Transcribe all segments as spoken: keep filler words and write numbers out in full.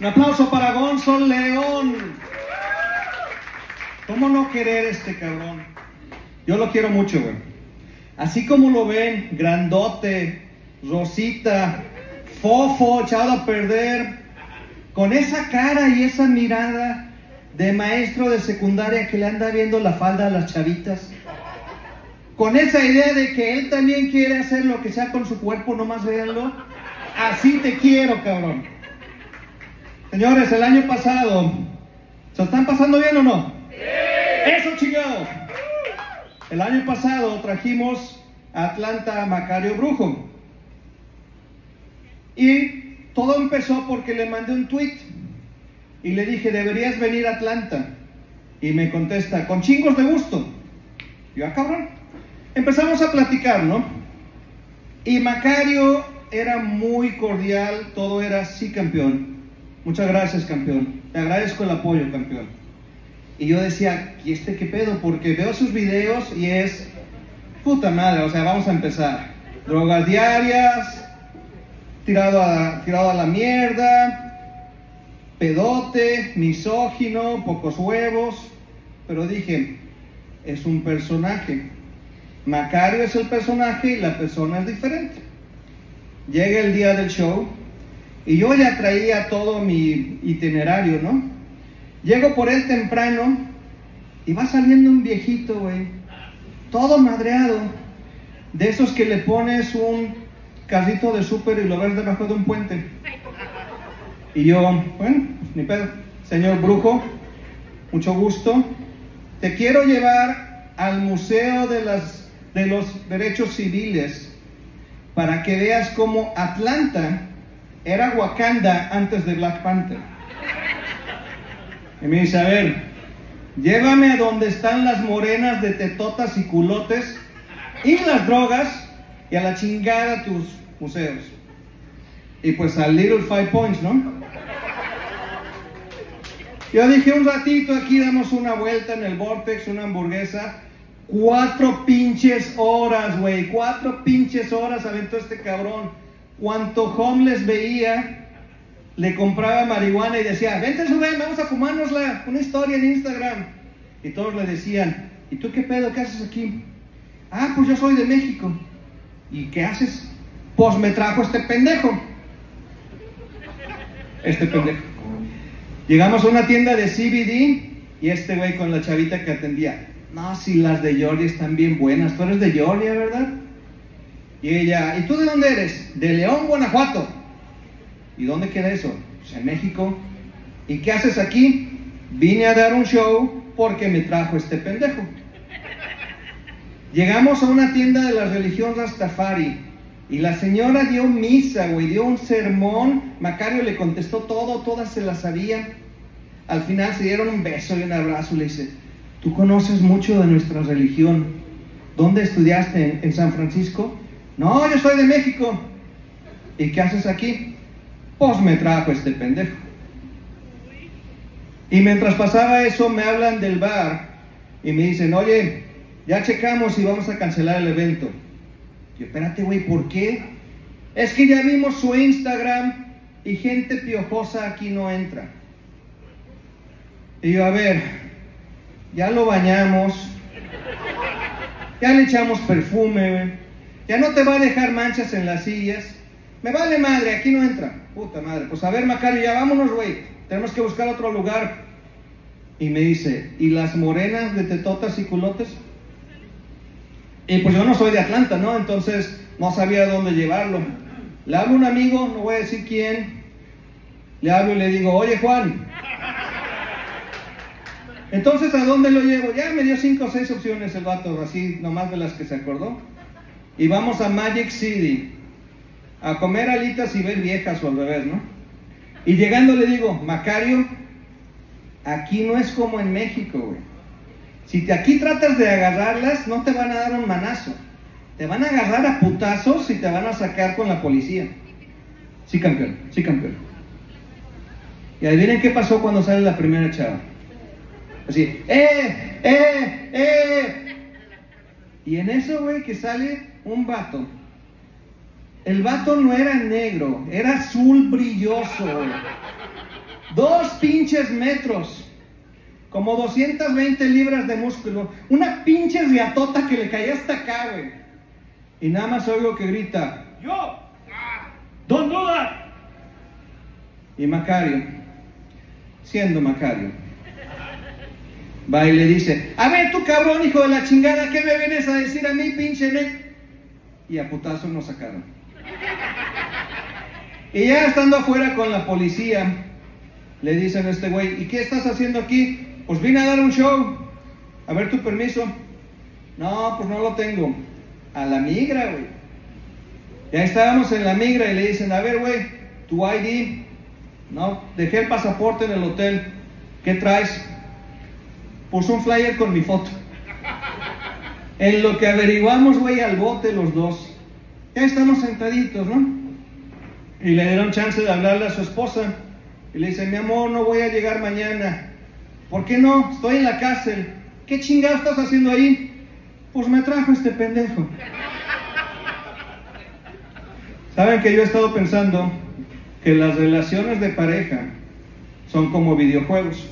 Un aplauso para Gonzo León. ¿Cómo no querer este cabrón? Yo lo quiero mucho, güey. Así como lo ven, grandote, rosita, fofo, echado a perder, con esa cara y esa mirada de maestro de secundaria que le anda viendo la falda a las chavitas, con esa idea de que él también quiere hacer lo que sea con su cuerpo, nomás véanlo. Así te quiero, cabrón. Señores, el año pasado, ¿se están pasando bien o no? ¡Sí! ¡Eso, chingado! El año pasado trajimos a Atlanta a Macario Brujo. Y todo empezó porque le mandé un tweet y le dije, deberías venir a Atlanta. Y me contesta, con chingos de gusto. Y yo, ah, cabrón. Empezamos a platicar, ¿no? Y Macario era muy cordial, todo era, sí, campeón. Muchas gracias, campeón. Te agradezco el apoyo, campeón. Y yo decía, ¿y este qué pedo? Porque veo sus videos y es, puta madre, o sea, vamos a empezar. Drogas diarias, tirado a, tirado a la mierda, pedote, misógino, pocos huevos. Pero dije, es un personaje. Macario es el personaje y la persona es diferente. Llega el día del show y yo ya traía todo mi itinerario, ¿no? Llego por él temprano y va saliendo un viejito, güey, todo madreado, de esos que le pones un carrito de súper y lo ves debajo de un puente. Y yo, bueno, pues ni pedo. Señor Brujo, mucho gusto. Te quiero llevar al Museo de, las, de los Derechos Civiles para que veas cómo Atlanta era Wakanda antes de Black Panther. Y me dice, a ver, llévame a donde están las morenas de tetotas y culotes y las drogas y a la chingada tus museos. Y pues al Little Five Points, ¿no? Yo dije, un ratito aquí damos una vuelta en el Vortex, una hamburguesa. Cuatro pinches horas, güey. Cuatro pinches horas aventó este cabrón. Cuanto homeless veía, le compraba marihuana y decía, vente, sube, vamos a fumárnosla, una historia en Instagram. Y todos le decían, ¿y tú qué pedo? ¿Qué haces aquí? Ah, pues yo soy de México. ¿Y qué haces? Pues me trajo este pendejo. Este pendejo. Llegamos a una tienda de C B D y este güey con la chavita que atendía, no, si las de Georgia están bien buenas, tú eres de Georgia, ¿verdad? Y ella, ¿y tú de dónde eres? De León, Guanajuato. ¿Y dónde queda eso? Pues en México. ¿Y qué haces aquí? Vine a dar un show porque me trajo este pendejo. Llegamos a una tienda de la religión Rastafari y la señora dio misa, güey, dio un sermón. Macario le contestó todo, todas se las sabía. Al final se dieron un beso y un abrazo. Le dice, tú conoces mucho de nuestra religión. ¿Dónde estudiaste? ¿En, en San Francisco? No, yo soy de México. ¿Y qué haces aquí? Pues me trajo este pendejo. Y mientras pasaba eso me hablan del bar y me dicen, oye, ya checamos y vamos a cancelar el evento. Yo, espérate, güey, ¿por qué? Es que ya vimos su Instagram y gente piojosa aquí no entra. Y yo, a ver, ya lo bañamos, ya le echamos perfume, güey, ya no te va a dejar manchas en las sillas. Me vale madre, aquí no entra. Puta madre, pues a ver, Macario, ya vámonos, güey, tenemos que buscar otro lugar. Y me dice, ¿y las morenas de tetotas y culotes? Y pues yo no soy de Atlanta, ¿no? Entonces no sabía dónde llevarlo. Le hablo a un amigo, no voy a decir quién. Le hablo y le digo, oye, Juan, entonces ¿a dónde lo llevo? Ya me dio cinco o seis opciones el vato, así nomás de las que se acordó. Y vamos a Magic City a comer alitas y ver viejas o al revés, ¿no? Y llegando le digo, Macario, aquí no es como en México, güey. Si te, aquí tratas de agarrarlas, no te van a dar un manazo. Te van a agarrar a putazos y te van a sacar con la policía. Sí, campeón, sí, campeón. Y adivinen qué pasó cuando sale la primera chava. Así, ¡eh, eh, eh! Y en eso, güey, que sale un vato. El vato no era negro, era azul brilloso, güey. Dos pinches metros. Como doscientas veinte libras de músculo. Una pinche riatota que le caía hasta acá, güey. Y nada más oigo que grita: ¡yo! ¡Don Duda! Y Macario, siendo Macario, va y le dice: a ver tú, cabrón, hijo de la chingada, ¿qué me vienes a decir a mí, pinche net? Y a putazo nos sacaron. Y ya estando afuera con la policía, le dicen a este güey: ¿y qué estás haciendo aquí? Pues vine a dar un show. A ver tu permiso. No, pues no lo tengo. A la migra, güey. Ya estábamos en la migra y le dicen: a ver, güey, tu I D. No, dejé el pasaporte en el hotel. ¿Qué traes? Puso un flyer con mi foto. En lo que averiguamos, güey, al bote los dos. Ya estamos sentaditos, ¿no? Y le dieron chance de hablarle a su esposa. Y le dice: mi amor, no voy a llegar mañana. ¿Por qué no? Estoy en la cárcel. ¿Qué chingado estás haciendo ahí? Pues me trajo este pendejo. Saben que yo he estado pensando que las relaciones de pareja son como videojuegos.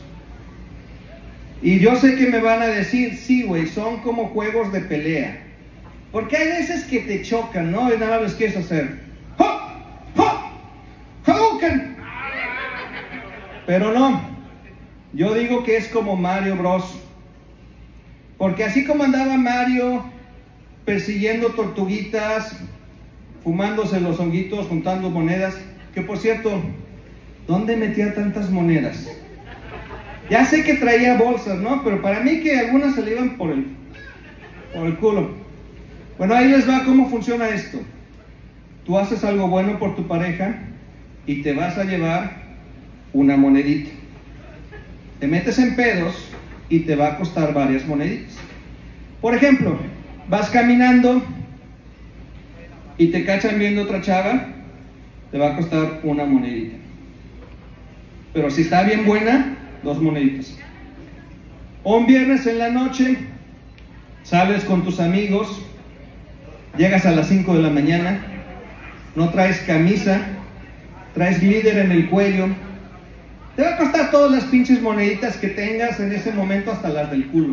Y yo sé que me van a decir: sí, güey, son como juegos de pelea. Porque hay veces que te chocan, ¿no? Y nada más les quieres hacer ¡ha! ¡ha! ¡Hadouken! Pero no. Yo digo que es como Mario Bros. Porque así como andaba Mario persiguiendo tortuguitas, fumándose los honguitos, juntando monedas, que por cierto, ¿dónde metía tantas monedas? Ya sé que traía bolsas, ¿no? Pero para mí que algunas se le iban por el, por el culo. Bueno, ahí les va cómo funciona esto. Tú haces algo bueno por tu pareja y te vas a llevar una monedita. Te metes en pedos y te va a costar varias moneditas. Por ejemplo, vas caminando y te cachan viendo otra chava, te va a costar una monedita. Pero si está bien buena, dos moneditas. O un viernes en la noche, sales con tus amigos, llegas a las cinco de la mañana, no traes camisa, traes glitter en el cuello. Te va a costar todas las pinches moneditas que tengas en ese momento, hasta las del culo.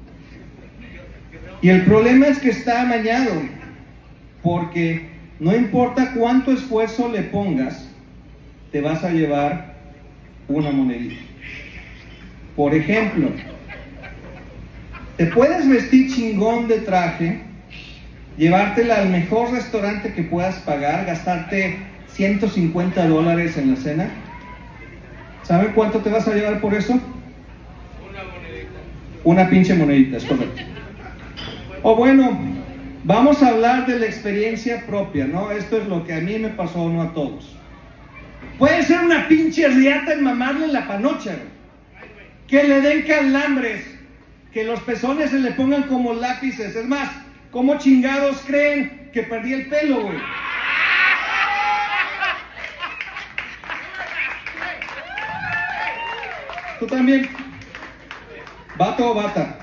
Y el problema es que está amañado, porque no importa cuánto esfuerzo le pongas, te vas a llevar una monedita. Por ejemplo, te puedes vestir chingón de traje, llevártela al mejor restaurante que puedas pagar, gastarte ciento cincuenta dólares en la cena. ¿Saben cuánto te vas a llevar por eso? Una monedita. Una pinche monedita, es correcto. O bueno, vamos a hablar de la experiencia propia, ¿no? Esto es lo que a mí me pasó, no a todos. Puede ser una pinche riata en mamarle la panocha, que le den calambres, que los pezones se le pongan como lápices. Es más, ¿cómo chingados creen que perdí el pelo, güey? Tú también. ¿Vato o bata?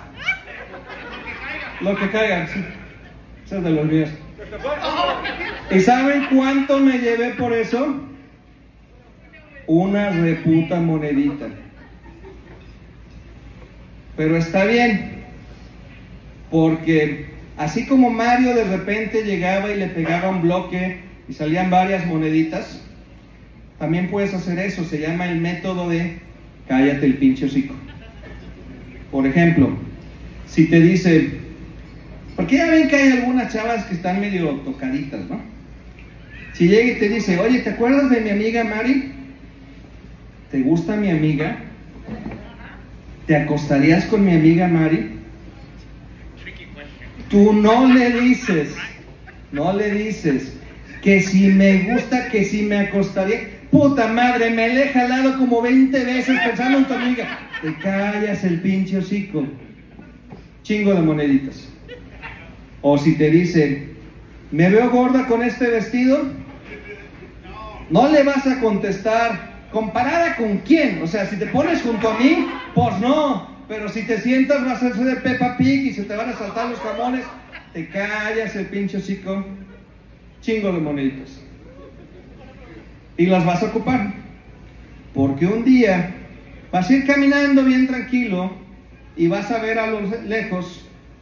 Lo que caiga, sí. Ese es de los míos. ¿Y saben cuánto me llevé por eso? Una reputa monedita. Pero está bien, porque así como Mario de repente llegaba y le pegaba un bloque y salían varias moneditas, también puedes hacer eso. Se llama el método de cállate el pinche hocico. Por ejemplo, si te dice, porque ya ven que hay algunas chavas que están medio tocaditas, ¿no? Si llega y te dice, oye, ¿te acuerdas de mi amiga Mari? ¿Te gusta mi amiga? ¿Te acostarías con mi amiga Mari? Tú no le dices, no le dices que si me gusta, que si me acostaría. Puta madre, me le he jalado como veinte veces pensando en tu amiga. Te callas el pinche hocico. Chingo de moneditas. O si te dice, ¿me veo gorda con este vestido? No le vas a contestar, ¿comparada con quién? O sea, si te pones junto a mí, pues no. Pero si te sientas vas a hacer de Peppa Pig y se te van a saltar los jamones. Te callas el pinche hocico. Chingo de moneditas. Y las vas a ocupar. Porque un día vas a ir caminando bien tranquilo y vas a ver a lo lejos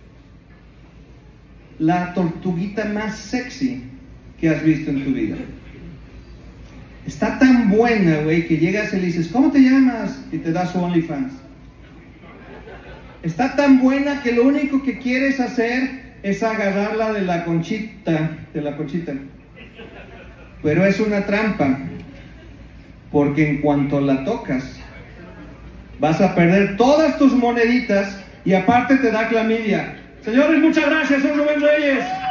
la tortuguita más sexy que has visto en tu vida. Está tan buena, güey, que llegas y le dices, ¿cómo te llamas? Y te da su OnlyFans. Está tan buena que lo único que quieres hacer es agarrarla de la conchita, de la conchita. Pero es una trampa, porque en cuanto la tocas, vas a perder todas tus moneditas y aparte te da clamidia. Señores, muchas gracias, soy Rubén Reyes.